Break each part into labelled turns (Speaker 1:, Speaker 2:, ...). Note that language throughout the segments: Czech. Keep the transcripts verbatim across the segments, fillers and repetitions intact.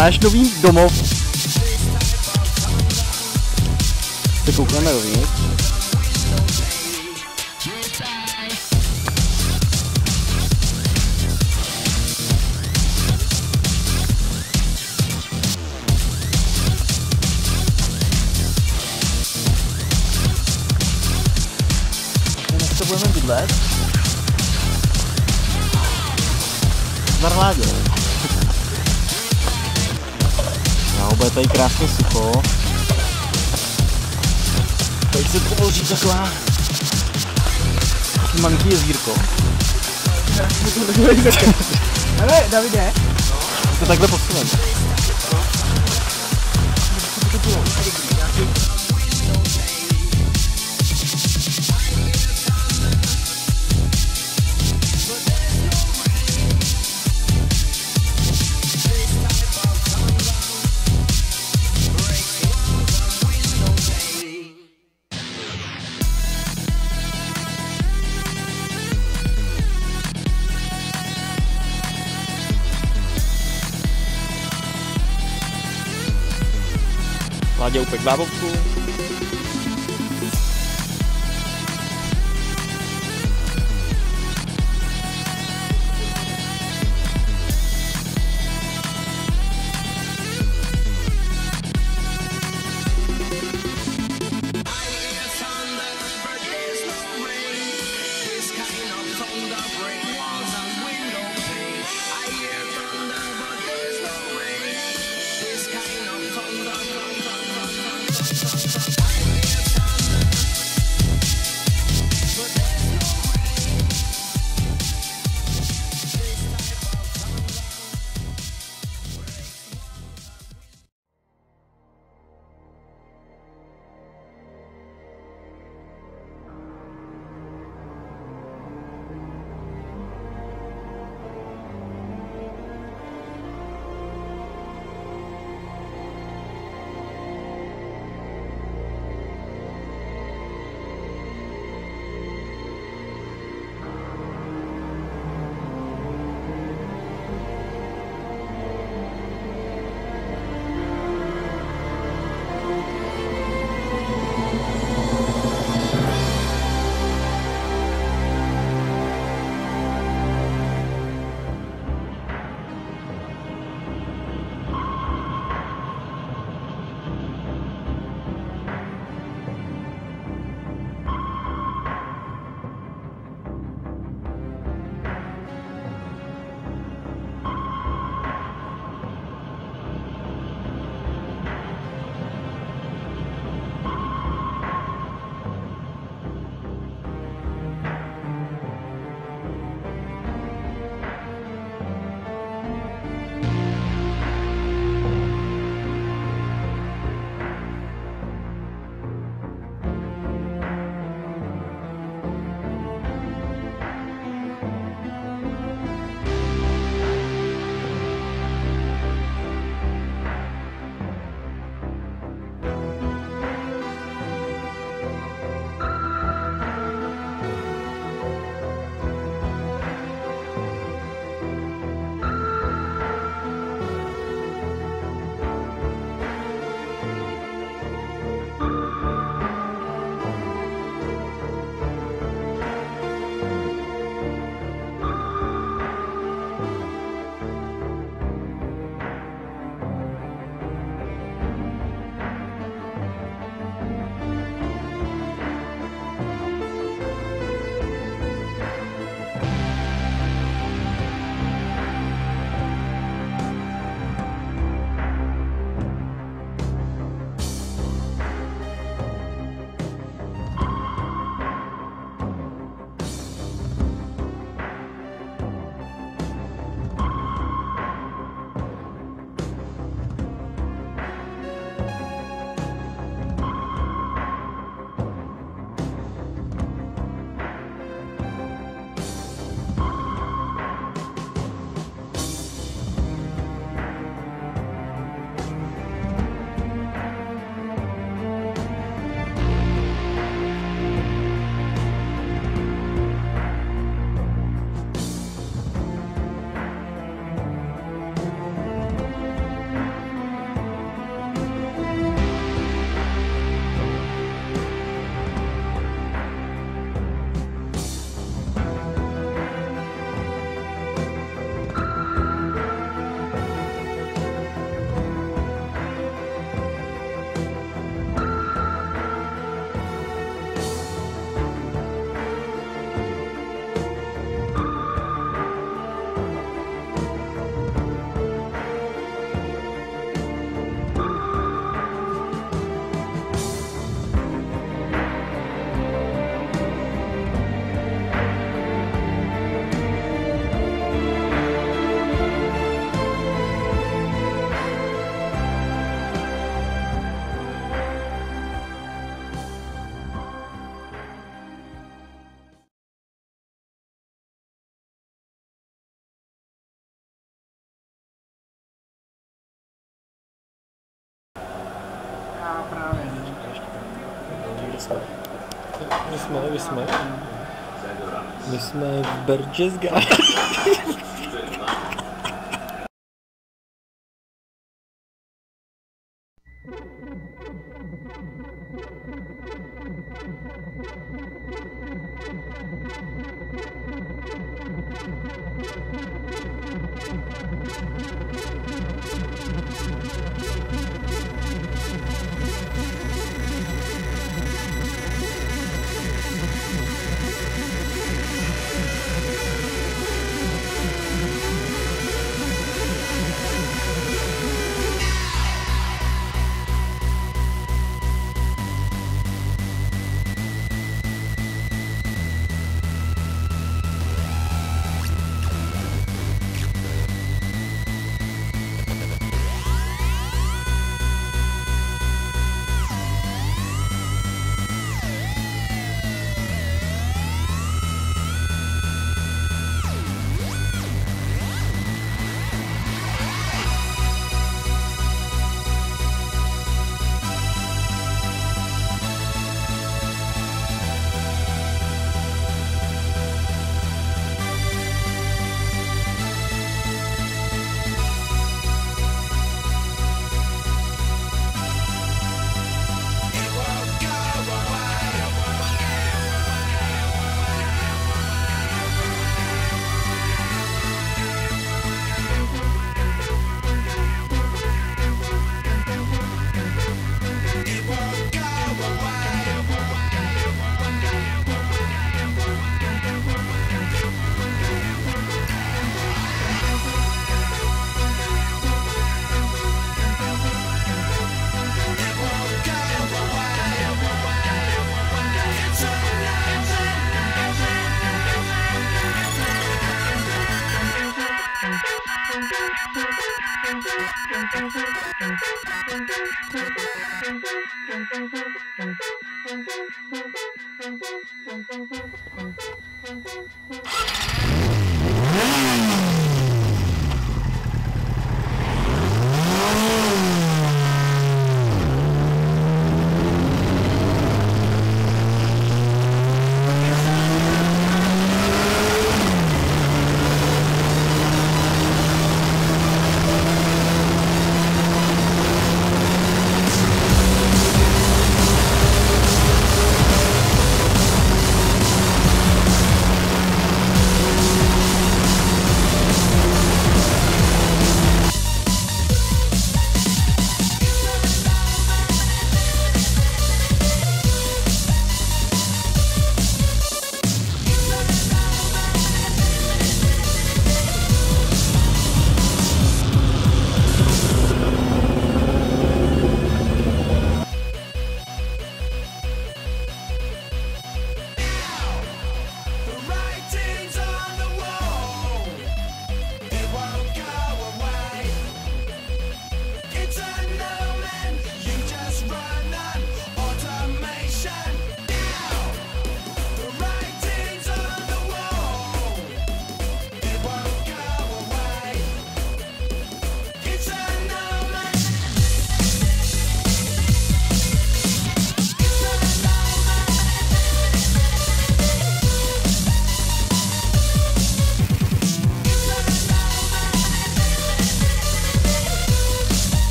Speaker 1: Náš nový domov. Se koukneme dovnitř. Dnes to budeme bydlet. V Marládě. No, bude tady krásně sucho. Tady se tvoří taková taky malinký jezírko.
Speaker 2: Ale Davide.
Speaker 1: To takhle posuneme. Vládě upek bábovku.
Speaker 2: A právě.
Speaker 3: Kde jsme? My jsme, my jsme. My jsme v Berchtesgaden.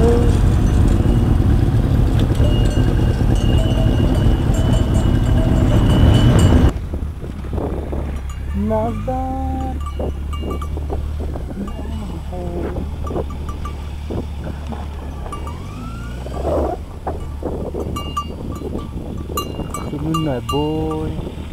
Speaker 3: Nazdar. Tomu neboj.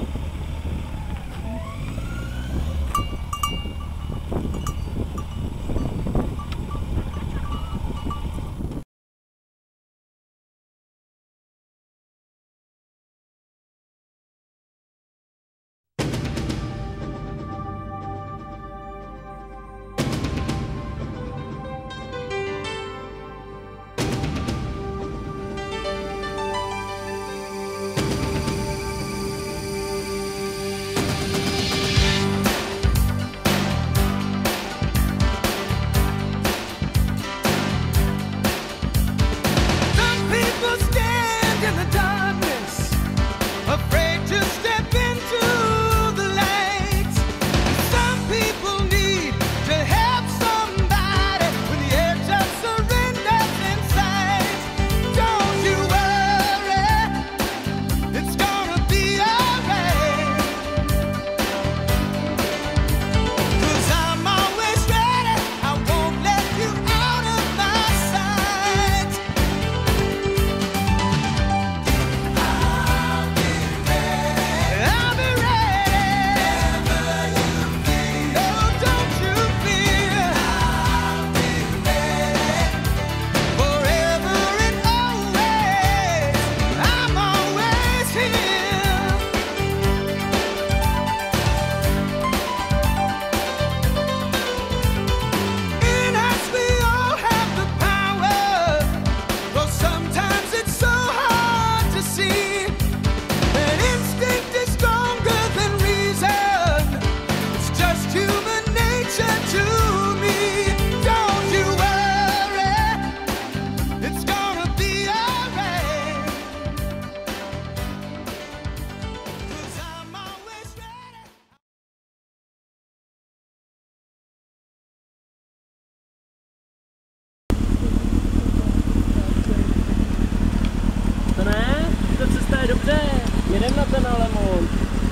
Speaker 3: Jedem na ten Alemon.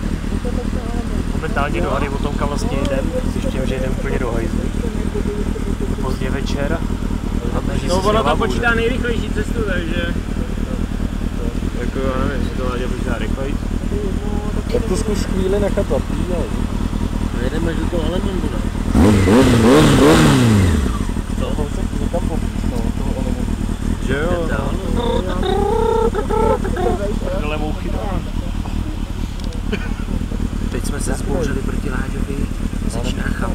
Speaker 1: Momentálně do hry o tom, kam vlastně jedem, s tím, že jedem úplně do hajzlu. Pozdě večer.
Speaker 3: No ono to počítá nejrychlejší cestu, takže... Jako já nevím, jestli to Láďa počítá rychleji.
Speaker 4: Tak to zkus chvíli nechat napínat.
Speaker 3: No jedeme do toho Alemonu, ne?
Speaker 4: Toho se někam popísnou, toho Alemonu.
Speaker 3: Že jo?
Speaker 1: Levou chybu.
Speaker 3: Teď jsme se zbouřili proti Láďovi, začíná chaos.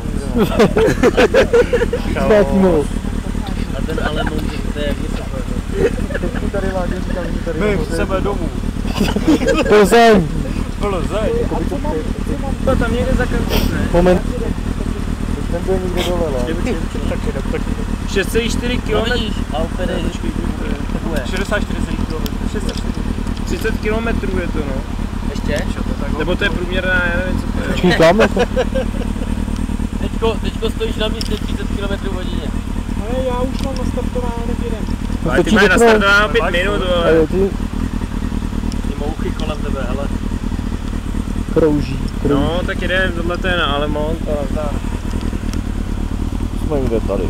Speaker 4: Chaos.
Speaker 3: A ten Alemon, to je jak vysoko.
Speaker 4: Teď mi tady Láďa říkal, že tady...
Speaker 1: My chceme domů.
Speaker 4: Plzeň!
Speaker 1: Plzeň.
Speaker 3: To tam někde za kampus, ne?
Speaker 4: Moment. Teď ten byl někde dole, ne?
Speaker 1: Tak jedem, tak jedem.
Speaker 3: šest celá čtyři kilometrů.
Speaker 5: Alfedy,
Speaker 1: šedesát čtyři kilometrů. šedesát čtyři.
Speaker 3: třicet kilometrů je to, no.
Speaker 5: ještě?
Speaker 3: Nebo to je průměrná, já nevím, co to je.
Speaker 4: Číkám jako...
Speaker 5: Teďko, teďko stojíš na místě třicet kilometrů v hodině.
Speaker 2: Ale já už mám nastartováno, jedem.
Speaker 3: Ale ty máš nastartováno pět minut, ale...
Speaker 4: Ale ty
Speaker 5: Ty mouchy kolem tebe, hele.
Speaker 4: krouží. krouží.
Speaker 3: No, tak jedem, tohle to je na Alemon, to nazdar.
Speaker 4: Jsme někde tady.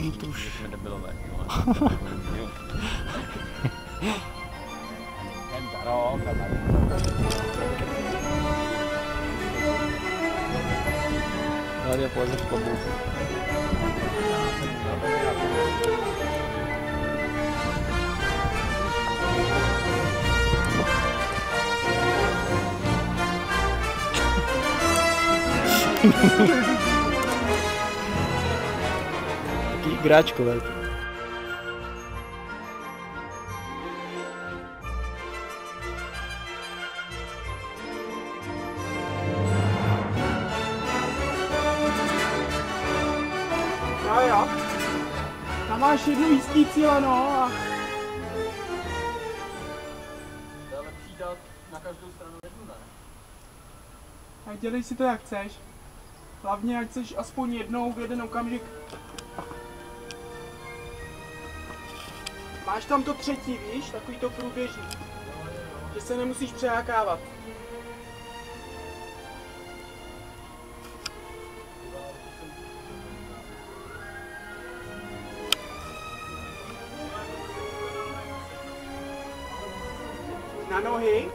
Speaker 4: to už...
Speaker 5: Jsme debilové, jo.
Speaker 2: Jen za rok a tady.
Speaker 4: Tady je polezeš po boku.
Speaker 1: Taký gráčko velký.
Speaker 2: Jo, jo. Tam máš jednu jízdní cíle, no a...
Speaker 5: To je lepší dát na každou stranu jednu, ne?
Speaker 2: Tak dělej si to jak chceš. Hlavně ať chceš aspoň jednou v jeden okamžik. Máš tam to třetí, víš? Takový to průběží. Že se nemusíš přehákávat. Na nohy.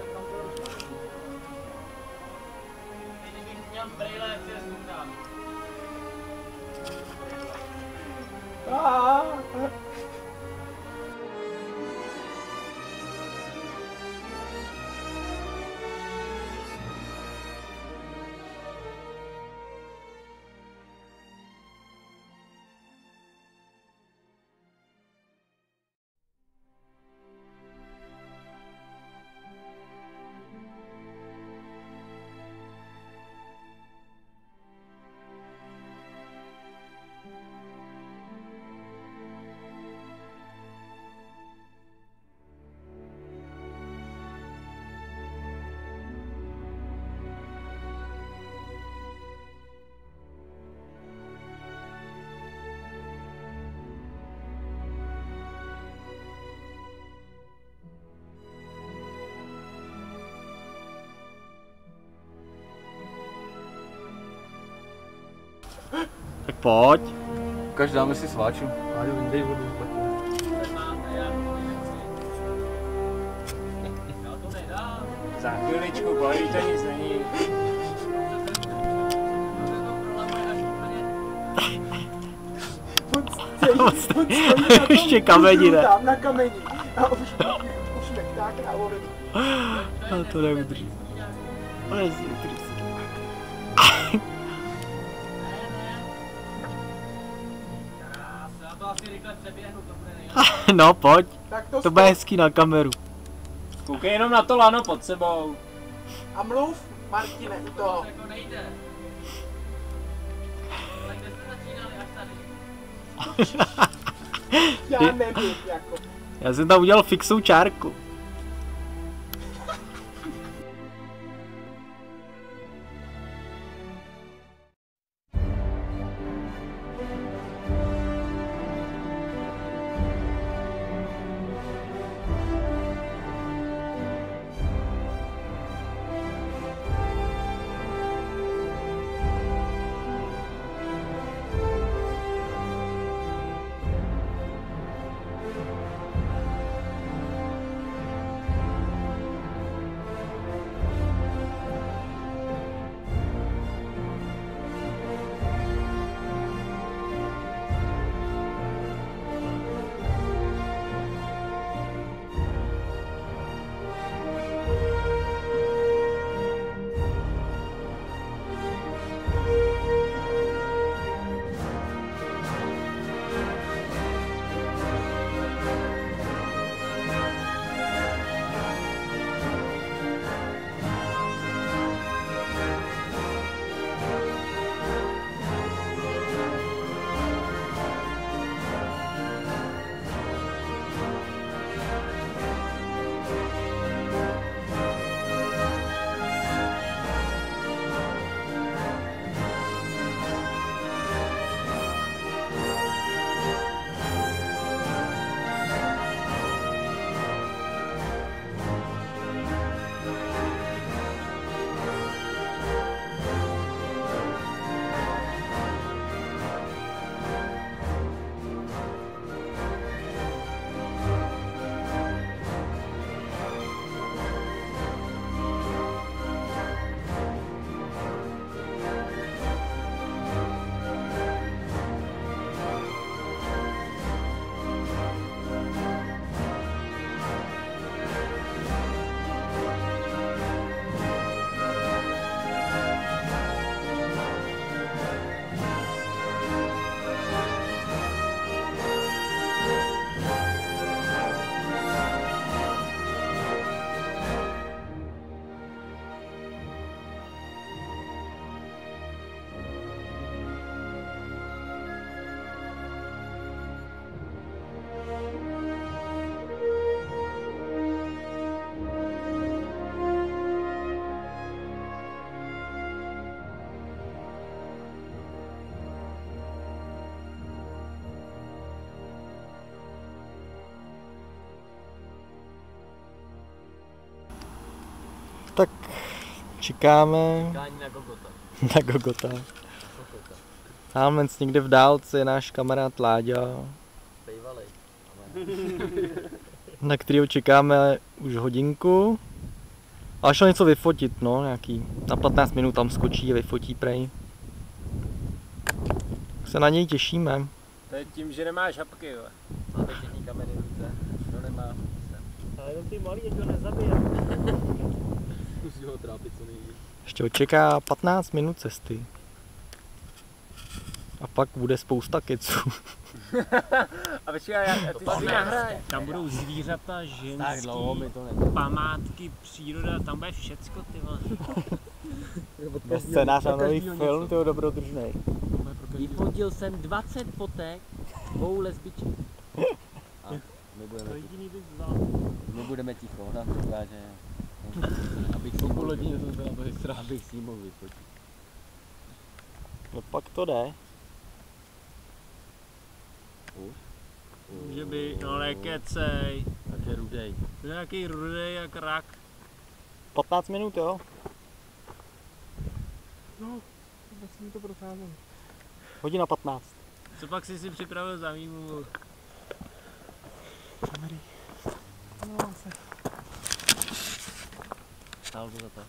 Speaker 5: Kdybych měl brýle, jak se zůstám.
Speaker 2: Ah.
Speaker 1: Tak pojď.
Speaker 4: Ukaž, dáme si sváču. Áďo, vyndej vodu.
Speaker 3: Za chviličku, bojí, to nic není.
Speaker 2: On stojí, on stojí na tom
Speaker 1: Ještě kameni, ne?
Speaker 2: Tam na kameni. A už, už nekták na vodu.
Speaker 1: Ale to neudrží. Ale si udrží.
Speaker 5: Já to asi rychle přeběhnu, to bude nejlepší.
Speaker 1: No pojď,
Speaker 2: Tak to,
Speaker 1: to bude hezký na kameru.
Speaker 3: Koukej jenom na to lano pod sebou.
Speaker 2: A mluv, Martine, u toho.
Speaker 5: To jako nejde. Tak kde jste začínali, až tady?
Speaker 2: Já nevím, jako.
Speaker 1: Já jsem tam udělal fixou čárku.
Speaker 4: Čekáme
Speaker 5: Kání na Gogota.
Speaker 4: na Gogota. Tamhle někde v dálce je náš kamarád Láďa,
Speaker 5: Bejvalej.
Speaker 4: na kterého čekáme už hodinku. A šel něco vyfotit, no, nějaký. Na patnáct minut tam skočí a vyfotí prej. Se na něj těšíme.
Speaker 3: To je tím, že nemáš hapky, jo.
Speaker 5: Máte všichni kamery v ruce. Kdo nemá?
Speaker 3: Ale jenom ty malý, ať ho nezabije.
Speaker 5: Musí ho trápit co nejvíc.
Speaker 4: Ještě ho čeká patnáct minut cesty. A pak bude spousta keců.
Speaker 3: A počkej, já, ty si nahraj. Tam budou zvířata,
Speaker 5: Tak dlouho mi
Speaker 3: ženský,
Speaker 5: to ne.
Speaker 3: památky, příroda, tam bude všecko, ty vole.
Speaker 4: Scénář a nový film, to je dobrodružnej.
Speaker 5: Vyfotil jsem dvacet fotek dvou lesbiček. A my budeme
Speaker 3: To
Speaker 5: ticho.
Speaker 3: jediný bys vzal.
Speaker 5: My budeme ticho, ona to ukáže. Abych si mohl, abych si ji mohl vyfotit.
Speaker 4: No pak to jde.
Speaker 5: Už?
Speaker 3: Že by, no nekecej.
Speaker 5: Takže rudej.
Speaker 3: To je nějaký rudej jak rak.
Speaker 4: patnáct minut, jo?
Speaker 2: No, vůbec mi to procházelo.
Speaker 4: Hodina patnáct.
Speaker 3: Co pak jsi si připravil za výmluvu?
Speaker 2: Kamery. No, se.
Speaker 5: Stálo to za to.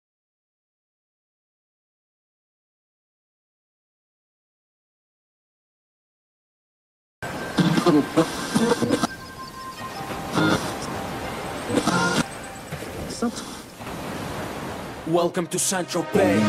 Speaker 6: Welcome to Central Bay.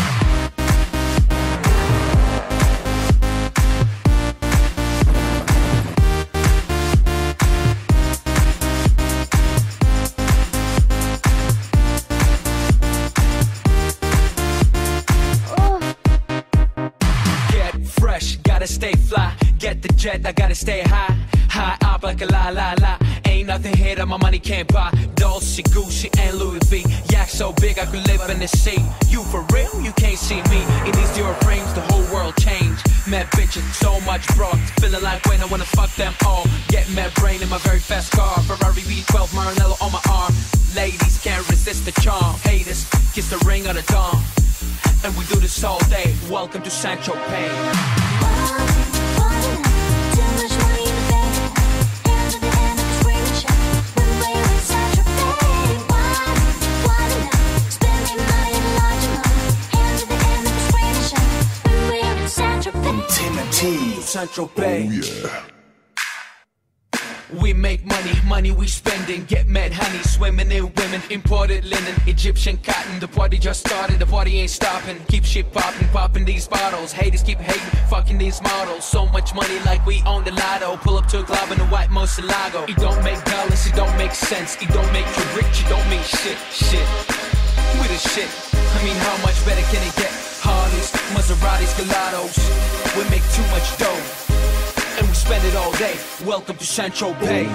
Speaker 6: Get fresh, gotta stay fly. Get the jet, I gotta stay high. High up like a la la la. Ain't nothing here that my money can't buy. Dolce, Gucci, and Louis V. Yak so big I could live in the sea. You for real? You can't see me. In these Dior frames, the whole world changed. Mad bitches, so much broad. Feeling like when I wanna fuck them all. Get mad brain in my very fast car. Ferrari V twelve Maranello on my arm. Ladies can't resist the charm. Haters, kiss the ring of the dawn. And we do this all day. Welcome to Sancho Pay. Central Bay. Oh, yeah. We make money, money we spending. Get mad honey, swimming in women. Imported linen, Egyptian cotton. The party just started, the party ain't stopping. Keep shit popping, popping these bottles. Haters keep hating, fucking these models. So much money like we own the lotto. Pull up to a club in a white Murcielago. It don't make dollars, it don't make sense. It don't make you rich, it don't mean shit, shit. We the shit, I mean how much better can it get? Harleys, Maseratis, Gelatos. We make too much dough, and we spend it all day. Welcome to Sancho Bay.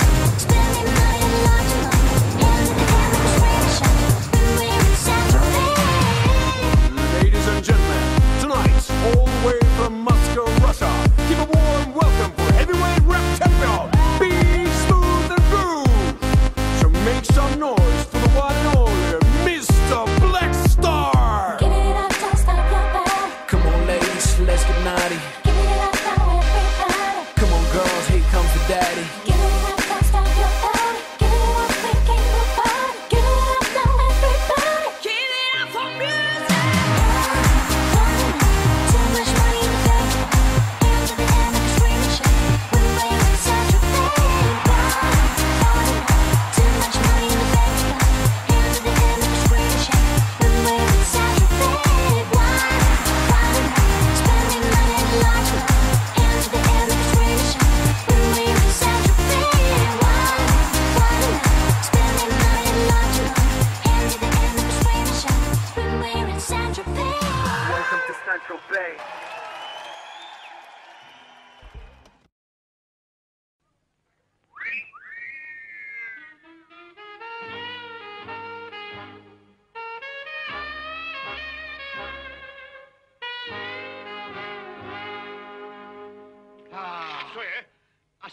Speaker 6: Central Bay.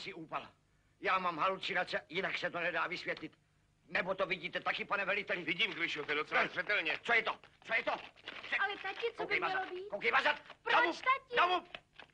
Speaker 7: asi úpal. Já mám halucinace, jinak se to nedá vysvětlit. Nebo to vidíte taky, pane veliteli?
Speaker 8: Vidím, Gryšo, to je docela zřetelně.
Speaker 7: Co je to? Co je to? Co...
Speaker 9: Ale tati, co by mělo být?
Speaker 7: Koukej vazat!
Speaker 9: Proč,
Speaker 7: Domů!
Speaker 9: tati?
Speaker 7: Domů!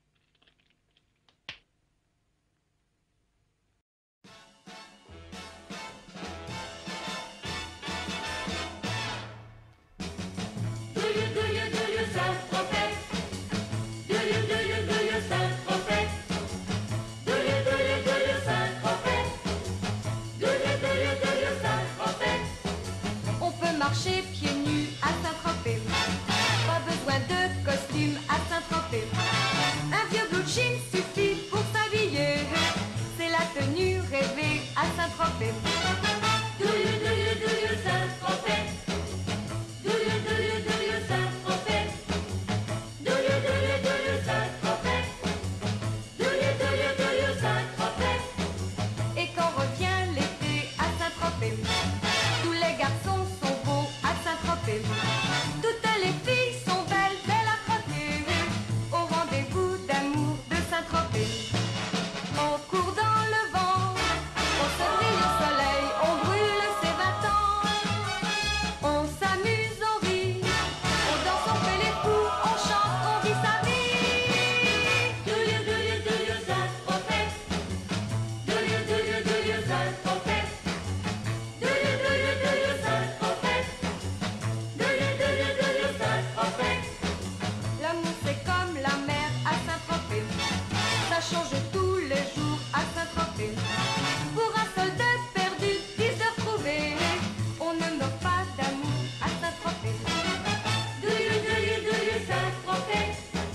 Speaker 10: Marcher pieds nus à Saint-Tropez. Pas besoin de costume à Saint-Tropez. Un vieux blue jean suffit pour s'habiller. C'est la tenue rêvée à Saint-Tropez. Do you, do you, do you Saint-Tropez? Do you, do you, do you Saint-Tropez? Do you, do you, do you Saint-Tropez? Do you, do you, do you Saint-Tropez? Et quand revient l'été à Saint-Tropez, tous les garçons sont beaux à Saint-Tropez. Toutes les filles sont belles, belles à croquer. Au rendez-vous d'amour de Saint-Tropez. On court dans le vent, on se brille au soleil, on brûle ses vingt ans. On s'amuse, on rit, on danse, on fait les fous, on chante, on vit sa vie. Do you, do you, do you Saint-Tropez? Do you, do you, do you Saint-Tropez? Do you, do you, do you Saint-Tropez? Do you, do you, do you Saint-Tropez? L'amour c'est comme la mer à Saint-Tropez. Ça change tous les jours à Saint-Tropez. Pour un soldat perdu, dix heures trouvées. On ne meurt pas d'amour à Saint-Tropez. Do you, do you, do you Saint-Tropez?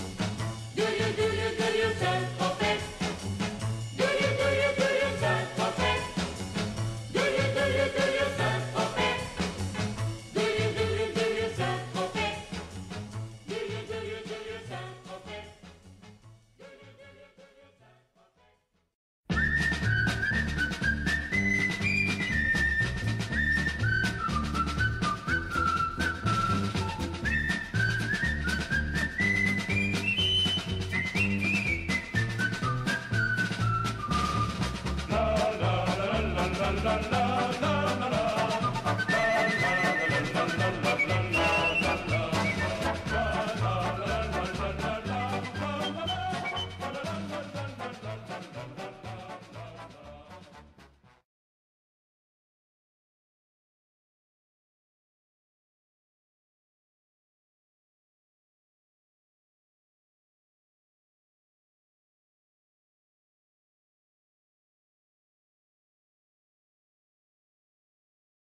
Speaker 10: Do you, do you, do you Saint-Tropez? Do you, do you, do you Saint-Tropez? Do you, do you, do you Saint-Tropez? Do you, do you, do you Saint-Tropez? Do you, do you, do you Saint-Tropez? Do you, do you, do you Saint-Tropez?
Speaker 11: La la la la la la la la.